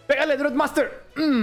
¡Pégale, Dreadmaster!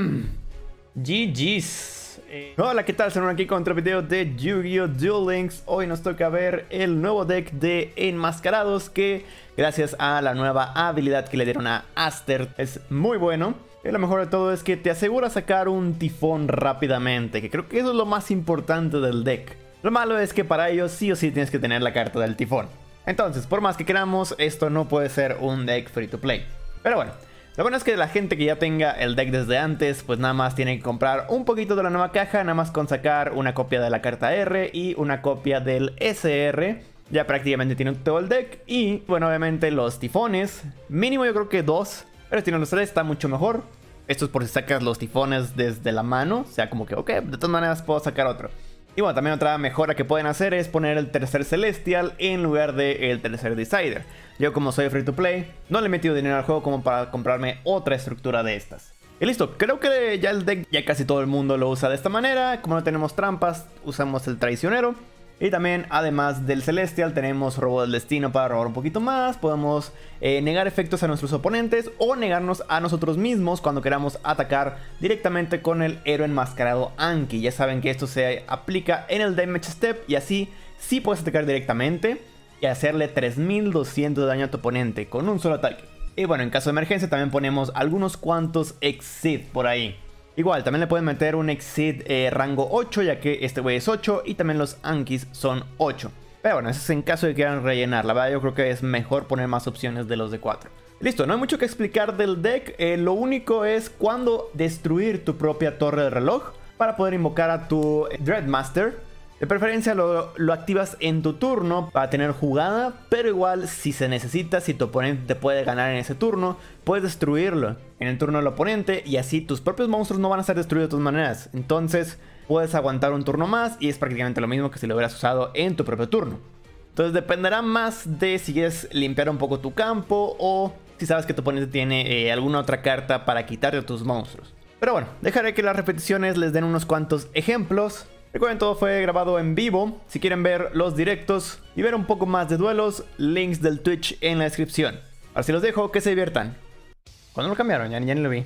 GG's. Hola, ¿qué tal? Estamos aquí con otro video de Yu-Gi-Oh! Duel Links. Hoy nos toca ver el nuevo deck de enmascarados que, gracias a la nueva habilidad que le dieron a Aster, es muy bueno. Y lo mejor de todo es que te asegura sacar un tifón rápidamente, que creo que eso es lo más importante del deck. Lo malo es que para ello sí o sí tienes que tener la carta del tifón. Entonces, por más que queramos, esto no puede ser un deck free to play. Pero bueno, lo bueno es que la gente que ya tenga el deck desde antes, pues nada más tiene que comprar un poquito de la nueva caja, nada más con sacar una copia de la carta R y una copia del SR. Ya prácticamente tienen todo el deck. Y bueno, obviamente los tifones, mínimo yo creo que 2, pero si tienen los 3 está mucho mejor. Esto es por si sacas los tifones desde la mano, o sea como que ok, de todas maneras puedo sacar otro. Y bueno, también otra mejora que pueden hacer es poner el tercer Celestial en lugar del tercer Decider. Yo, como soy free to play, no le he metido dinero al juego como para comprarme otra estructura de estas. Y listo, creo que ya el deck ya casi todo el mundo lo usa de esta manera. Como no tenemos trampas, usamos el traicionero. Y también, además del Celestial, tenemos robo del destino para robar un poquito más. Podemos negar efectos a nuestros oponentes o negarnos a nosotros mismos cuando queramos atacar directamente con el héroe enmascarado Anki. Ya saben que esto se aplica en el Damage Step y así sí puedes atacar directamente y hacerle 3200 de daño a tu oponente con un solo ataque. Y bueno, en caso de emergencia también ponemos algunos cuantos Exceed por ahí. Igual, también le pueden meter un Exceed rango 8, ya que este güey es 8 y también los Ankis son 8. Pero bueno, eso es en caso de que quieran rellenar. La verdad yo creo que es mejor poner más opciones de los de 4. Listo, no hay mucho que explicar del deck. Lo único es cuándo destruir tu propia torre de reloj para poder invocar a tu Dreadmaster. De preferencia lo activas en tu turno para tener jugada, pero igual si se necesita, si tu oponente te puede ganar en ese turno, puedes destruirlo en el turno del oponente y así tus propios monstruos no van a ser destruidos de todas maneras. Entonces puedes aguantar un turno más y es prácticamente lo mismo que si lo hubieras usado en tu propio turno. Entonces dependerá más de si quieres limpiar un poco tu campo o si sabes que tu oponente tiene alguna otra carta para quitarte a tus monstruos. Pero bueno, dejaré que las repeticiones les den unos cuantos ejemplos. Recuerden, todo fue grabado en vivo. Si quieren ver los directos y ver un poco más de duelos, links del Twitch en la descripción. Ahora sí los dejo, que se diviertan. ¿Cuándo lo cambiaron? Ya ni lo vi.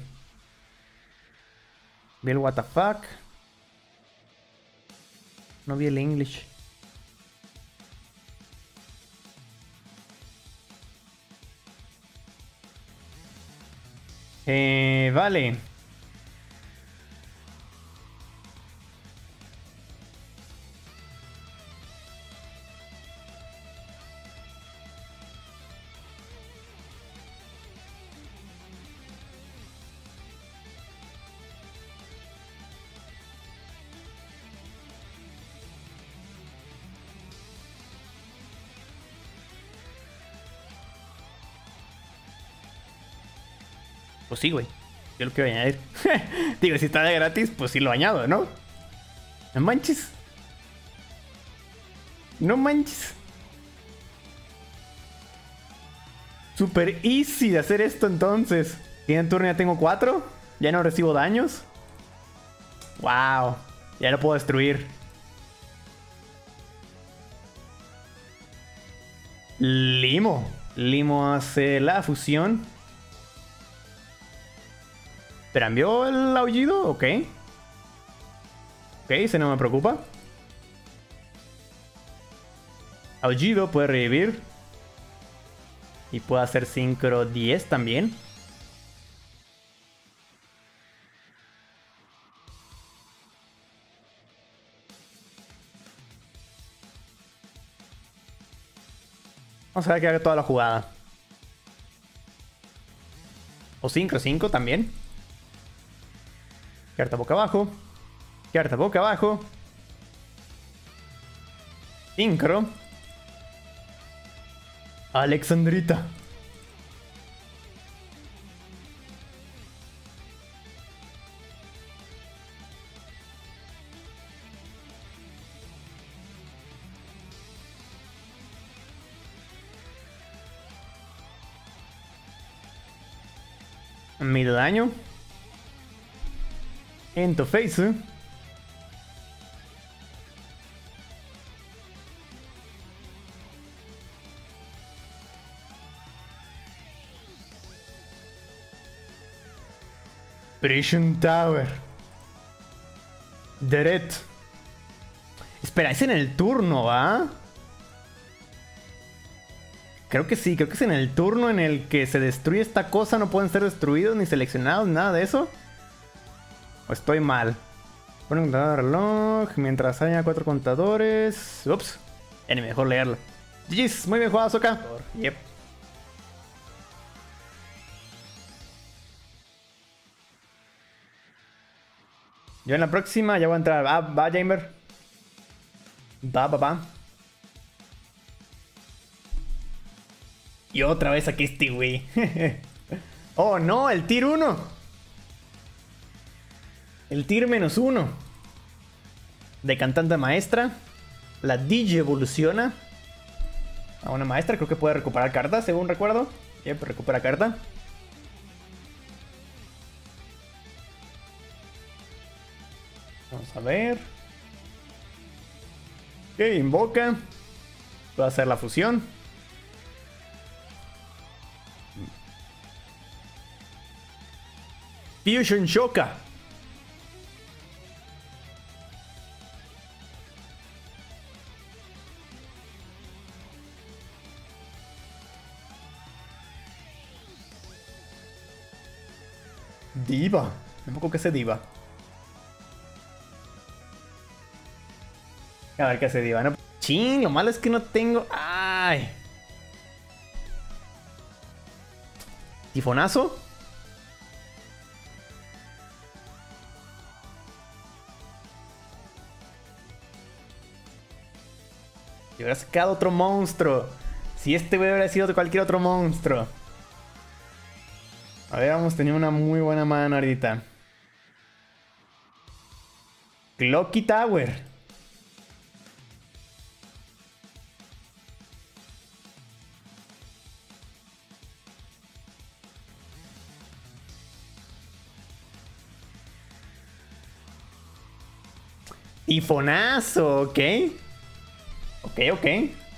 Vi el WTF. No vi el English. Vale. Pues sí, güey. Yo lo quiero añadir. Digo, si está de gratis, pues sí lo añado, ¿no? No manches. No manches. Super easy de hacer esto entonces. Y en turno ya tengo 4. Ya no recibo daños. Wow. Ya lo puedo destruir. Limo. Limo hace la fusión. ¿Pero envió el aullido? Ok. Ok, ese no me preocupa. Aullido puede revivir. Y puede hacer sincro 10 también. Vamos a ver que haga toda la jugada. O sincro 5 también. Carta boca abajo. Carta boca abajo. Sincro. Alexandrita. Medio daño. En tu face. Prison Tower. Deret. Espera, es en el turno, ¿va? Creo que sí, creo que es en el turno en el que se destruye esta cosa. No pueden ser destruidos ni seleccionados, nada de eso. ¿O estoy mal? Pon un contador de reloj mientras haya 4 contadores. Ups, es mejor leerlo. GG's, muy bien jugado, Soka. Yep. Yo en la próxima ya voy a entrar. Va, Jamer. Va. Y otra vez aquí este güey. Oh no, el tier 1. El tier -1. De cantante maestra. La DJ evoluciona a una maestra. Creo que puede recuperar cartas, según recuerdo. Yep, recupera carta. Vamos a ver. Ok, invoca. Puede hacer la fusión. Fusion Shoka. Diva. Tampoco que se diva. A ver qué hace diva, ¿no? Chin, lo malo es que no tengo... ¡Ay! ¿Tifonazo? Y hubiera sacado otro monstruo. Si este hubiera sido de cualquier otro monstruo. A ver, hemos tenido una muy buena mano ahorita. Clocky Tower. Tifonazo, ok. Ok.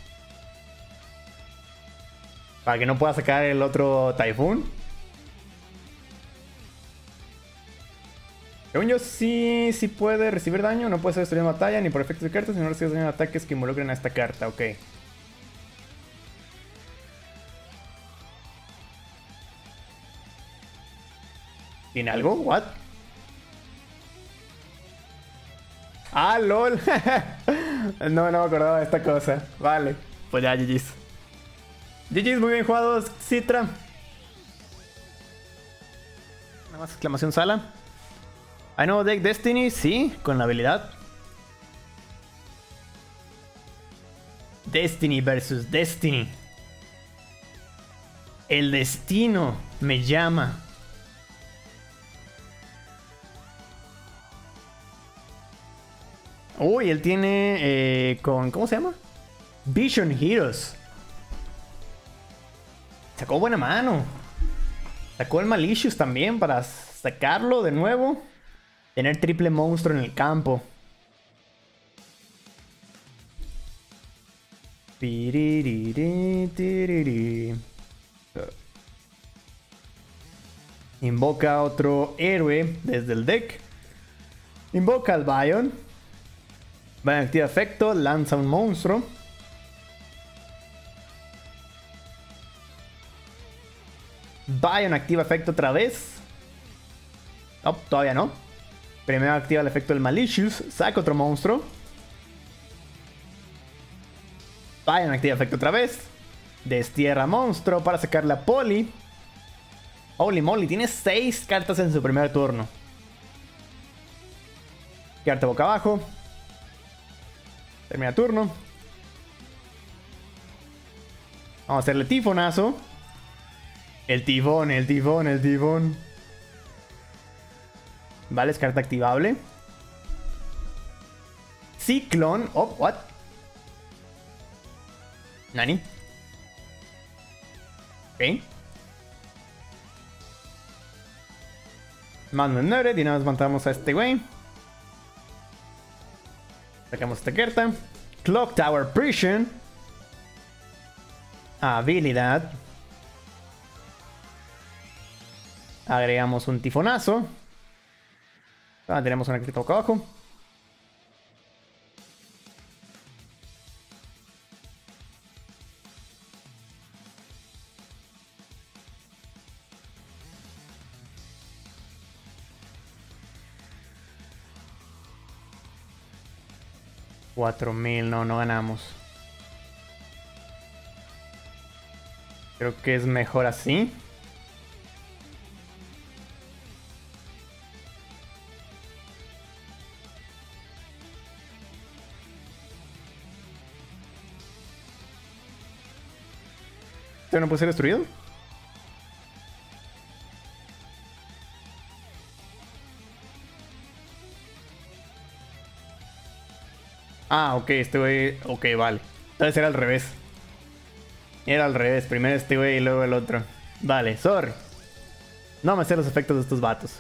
Para que no pueda sacar el otro Typhoon. Según yo, sí puede recibir daño. No puede ser destruido en batalla ni por efectos de cartas, sino recibe daño de ataques que involucren a esta carta. Ok. ¿Tiene algo? ¿What? ¡Ah, lol! No me acordaba de esta cosa. Vale. Pues ya, GG's. GG's, muy bien jugados, Citra. Nada más exclamación sala. ¿Hay nuevo deck Destiny? Sí, con la habilidad. Destiny versus Destiny. El destino me llama. Uy, él tiene con... ¿Cómo se llama? Vision Heroes. Sacó buena mano. Sacó el Malicious también para sacarlo de nuevo. Tener triple monstruo en el campo. Invoca otro héroe desde el deck. Invoca al Bion. Bion activa efecto, lanza un monstruo. Bion activa efecto otra vez. No, todavía no. Primero activa el efecto del Malicious. Saca otro monstruo. Bion activa efecto otra vez. Destierra monstruo para sacar la Poli. Holy moly, tiene 6 cartas en su primer turno. Carta boca abajo. Termina turno. Vamos a hacerle tifonazo. El tifón. Vale, es carta activable. Ciclón. Oh, what? Nani. Ok. Más menores. Y nada más matamos a este güey. Sacamos esta carta. Clock Tower Prison. Habilidad. Agregamos un tifonazo. Ah, tenemos una crítica boca abajo. $4,000, no ganamos. Creo que es mejor así. ¿Esto no puede ser destruido? Ah, ok, este güey... Ok, vale. Entonces era al revés. Era al revés. Primero este güey y luego el otro. Vale, sorry. No me sé los efectos de estos vatos.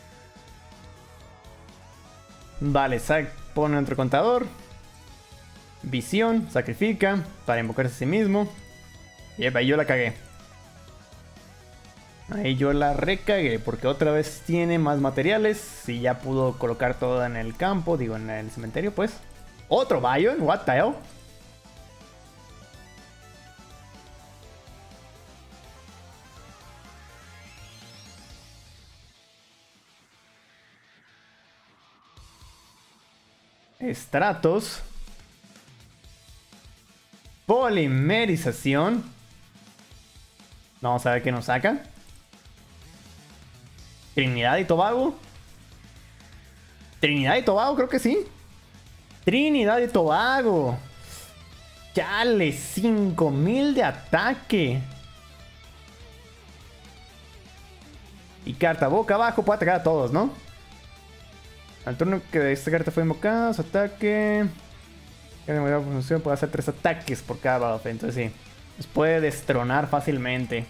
Vale, Zack pone otro contador. Visión, sacrifica para invocarse a sí mismo. Y ahí yo la cagué. Ahí yo la recagué porque otra vez tiene más materiales. Y ya pudo colocar todo en el campo, digo en el cementerio pues. ¿Otro Bion? What the hell? Estratos. Polimerización. Vamos a ver qué nos saca. Trinidad y Tobago. Trinidad y Tobago, creo que sí. Trinidad y Tobago. Chale, 5,000 de ataque. Y carta boca abajo puede atacar a todos, ¿no? Al turno que esta carta fue invocada, su ataque... puede hacer 3 ataques por cada buff. Entonces sí, nos puede destronar fácilmente.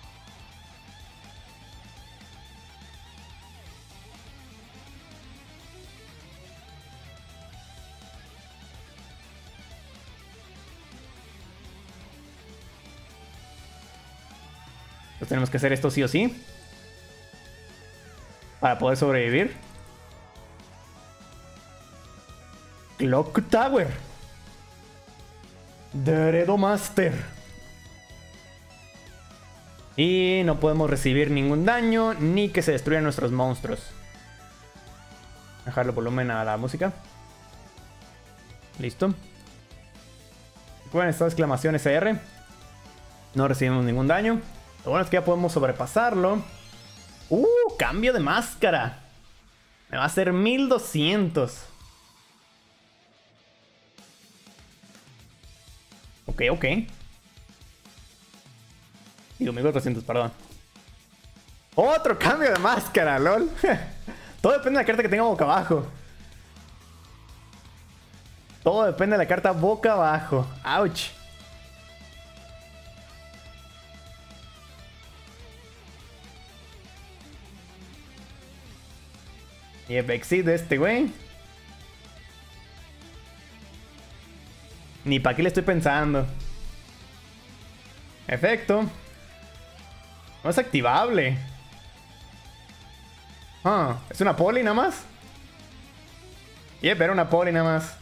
Entonces tenemos que hacer esto sí o sí para poder sobrevivir. Clock Tower. Deredo Master. Y no podemos recibir ningún daño ni que se destruyan nuestros monstruos. Dejarle volumen a la música. Listo. Recuerden esta exclamación SR. No recibimos ningún daño. Lo bueno es que ya podemos sobrepasarlo. Cambio de máscara. Me va a hacer 1200. Ok. Digo, 1400, perdón. Otro cambio de máscara, lol. Todo depende de la carta que tenga boca abajo. Todo depende de la carta boca abajo. Ouch. Y el exit de este güey. Ni para qué le estoy pensando. Efecto. No es activable. ¿Es una poli nada más? Era una poli nada más.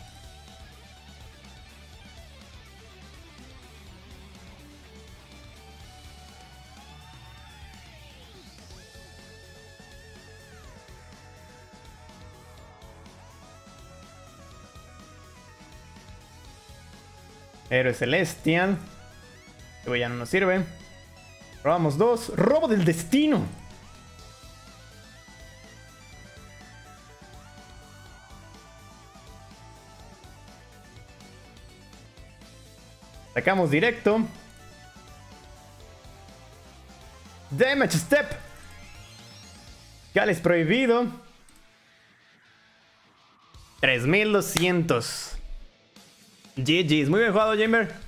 Héroe Celestial. Que ya no nos sirve. Robamos 2. Robo del destino. Sacamos directo. Damage Step. Cáliz prohibido. 3200. GG's. Muy bien jugado, Jamer.